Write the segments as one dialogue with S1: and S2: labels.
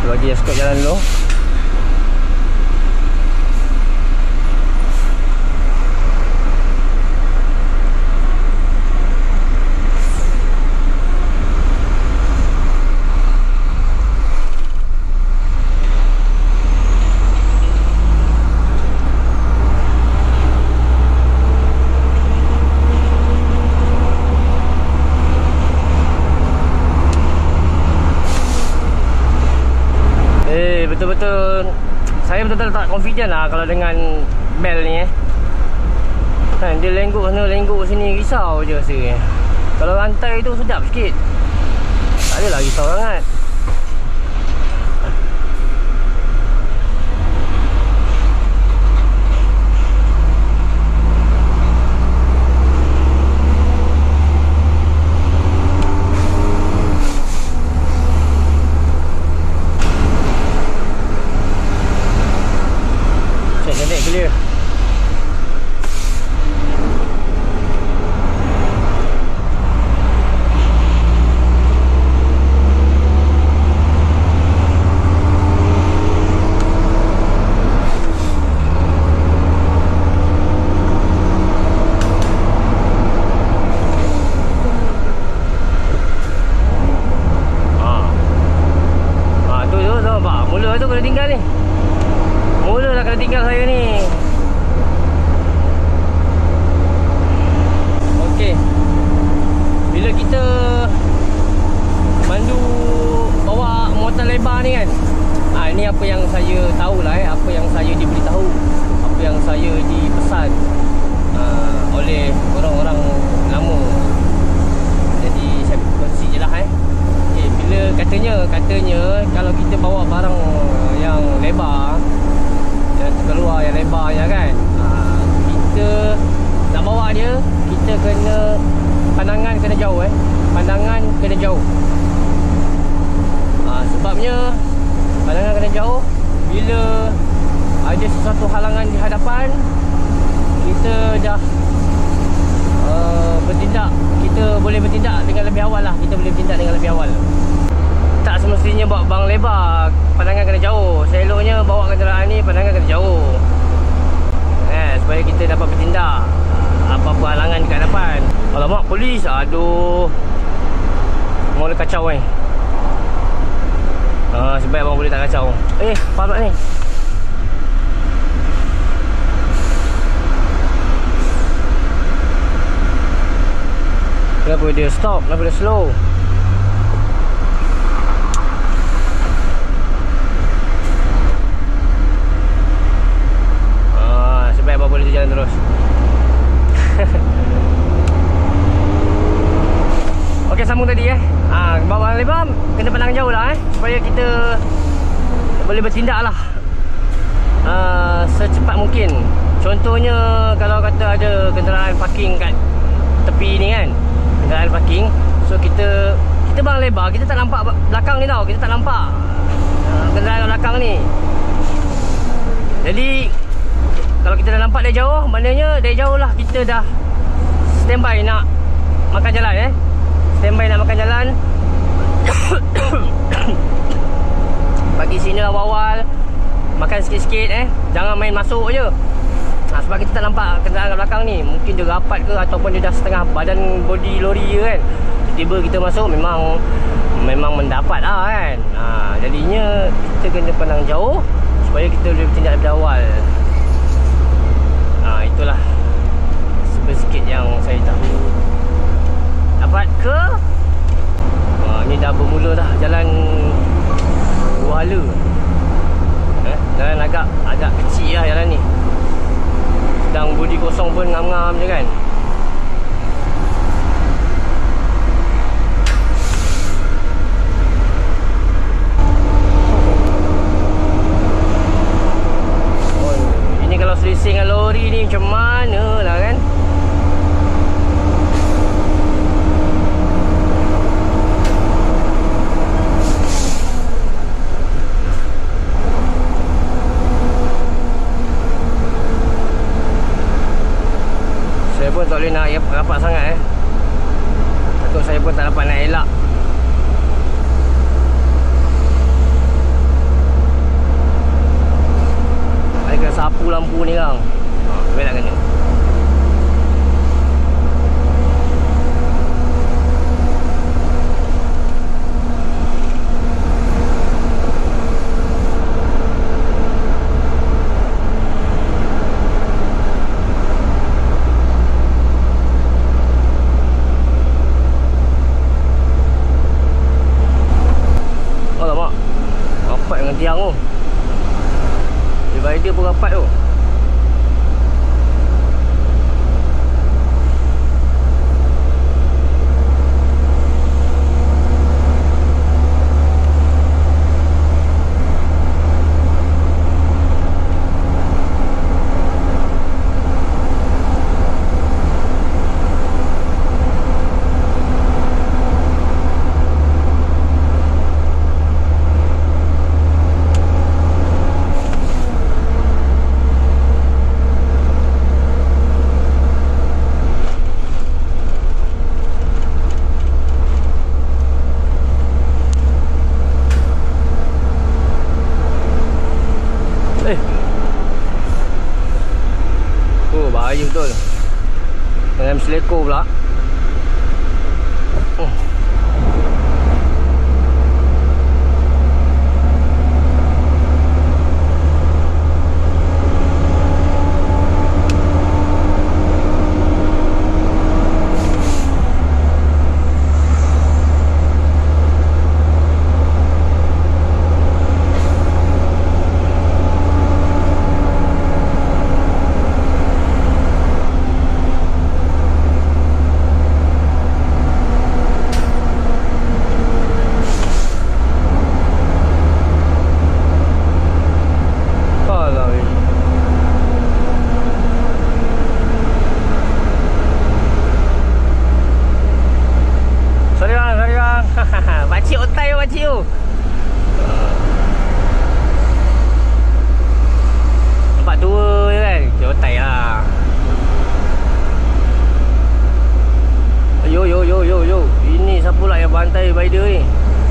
S1: bagi escort jalan dulu. Betul-betul saya betul-betul tak confident lah kalau dengan bel ni kan, dia lengguk sana lengguk sini, risau je rasa. Kalau rantai tu sedap sikit, tak adalah risau sangat. Clear. Tu nampak. Mula tu kena tinggal ni. Mula dah kena tinggal saya ni. Okey. Bila kita mandu bawa muatan lebar ni kan, ini apa yang saya tahulah apa yang saya diberitahu, apa yang saya dipesan oleh orang-orang lama. Jadi saya kongsi je lah okay, bila katanya kalau kita bawa barang yang lebar, yang terkeluar yang lebarnya kan, kita nak bawa dia, kita kena pandangan kena jauh pandangan kena jauh. Sebabnya pandangan kena jauh, bila ada sesuatu halangan di hadapan, kita dah bertindak, kita boleh bertindak dengan lebih awal lah. Kita boleh bertindak dengan lebih awal. Tak semestinya bawa bang lebar pandangan kena jauh. Seloknya bawa kenderaan ni pandangan kena jauh, supaya kita dapat bertindak apa-apa halangan dekat depan. Alamak, polis. Aduh, mula kacau ni. Sebaik abang boleh tak kacau. Parut ni. Kenapa dia stop? Kenapa dia slow? Sebaik abang boleh jalan terus. Okey, sambung tadi bawa lebar kena pandang jauh lah supaya kita boleh bertindak lah secepat mungkin. Contohnya kalau kata ada kenderaan parking kat tepi ni kan, kenderaan parking, so kita bang lebar, kita tak nampak belakang ni tau, kita tak nampak kenderaan belakang ni. Jadi kalau kita dah nampak dari jauh, maknanya dari jauh lah kita dah standby nak makan jalan standby nak makan jalan. Bagi sini awal-awal makan sikit-sikit jangan main masuk je. Sebab kita tak nampak kenderaan kat belakang ni, mungkin dia rapat ke ataupun dia dah setengah badan body lori je kan. Tiba-tiba kita masuk memang mendapat lah kan. Jadinya kita kena pandang jauh supaya kita boleh bertindak lebih awal. Itulah sedikit yang saya tahu. Dapat ke? Ni dah bermula dah jalan dua hala. Jalan agak kecil lah jalan ni. Sedang bodi kosong pun ngam-ngam je kan. Ini kalau selisih dengan lori ni macam mana lah kan. Saya pun tak boleh nak rapat sangat Takut saya pun tak dapat nak elak. lampu ni kang. Sampai nak kena. Alamak, rapat dengan tiang tu. Divider pun rapat tu. Bahaya betul. Dengan seleko pula. Pakcik otai pakcik tu. Nampak tua je kan. Pakcik otai lah. Yo yo yo yo yo. Ini siapa pula yang bantai rider ni?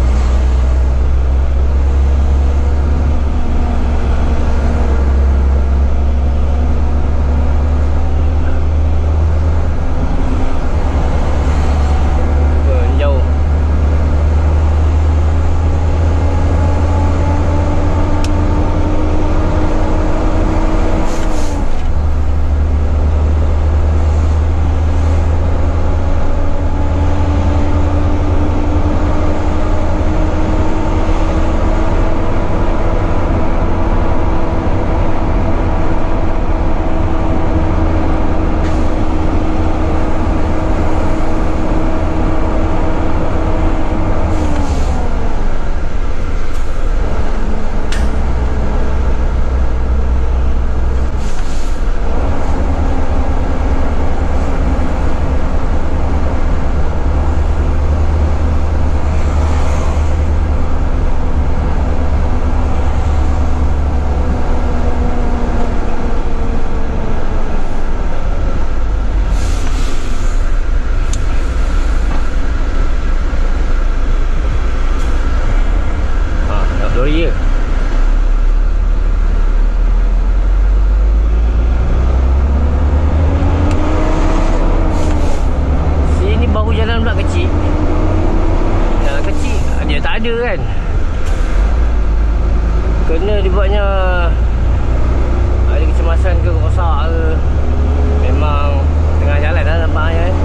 S1: Jauh. Lori je. Sini bahu jalan pula kecil. Jalan kecil dia tak ada kan. Kena dibuatnya ada kecemasan ke rosak ke. Memang tengah jalan dah nampaknya kan.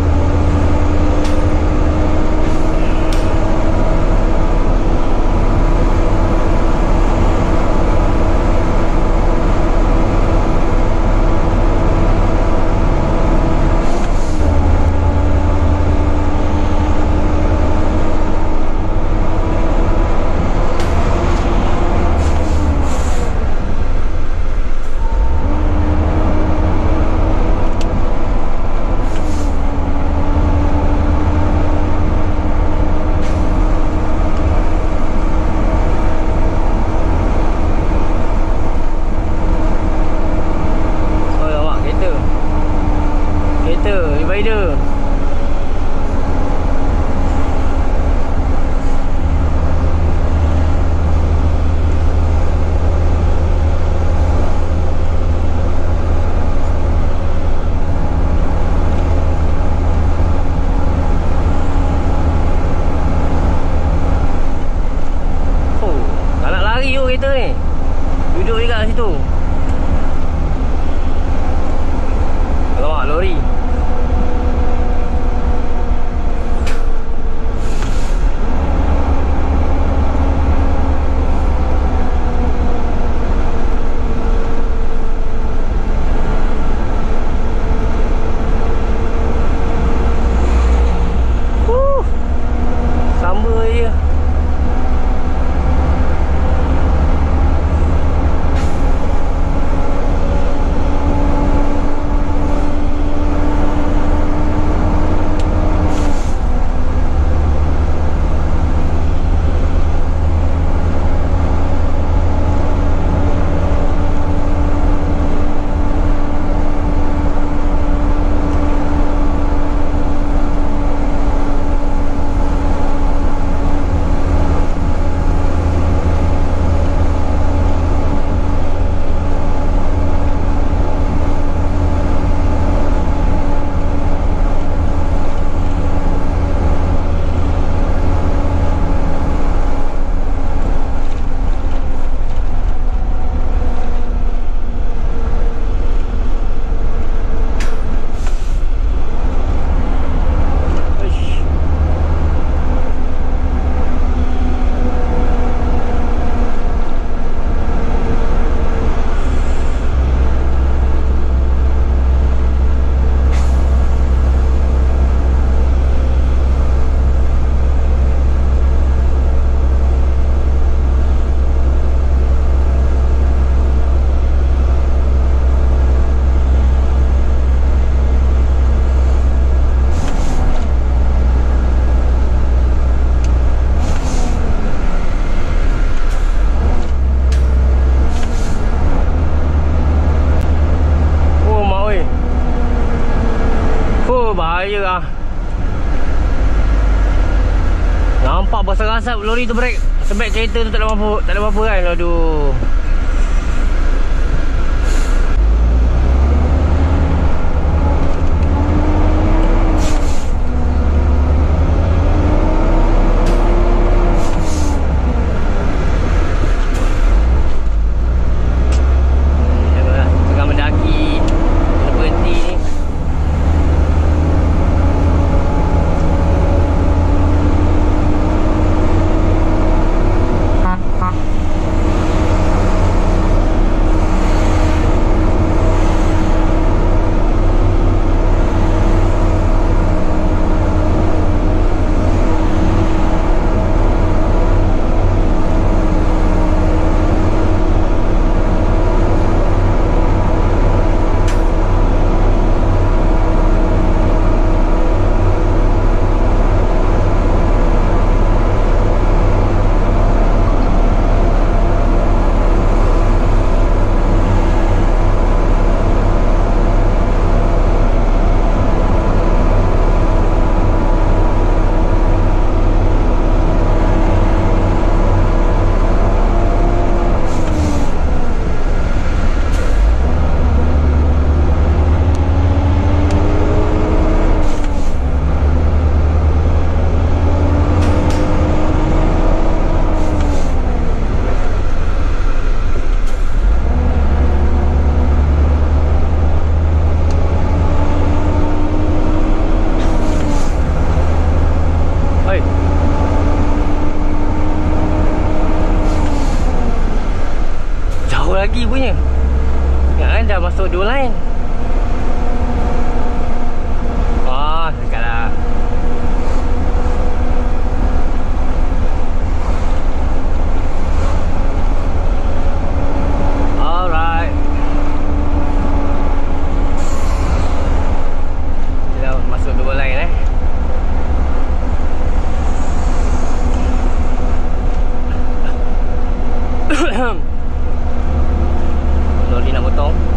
S1: kereta ni. Duduk juga kat situ. Alamak, lori. Samba je. Bahaya lah. Nampak berasap-asap lori tu brek. Sebab kereta tu tak ada apa-apa kan. Aduh. Tengah mendaki, kena berhenti ni. Lagi punya. Ya kan dah masuk dua line. Wah, dekat lah. Alright. Dah masuk dua line lori nak potong.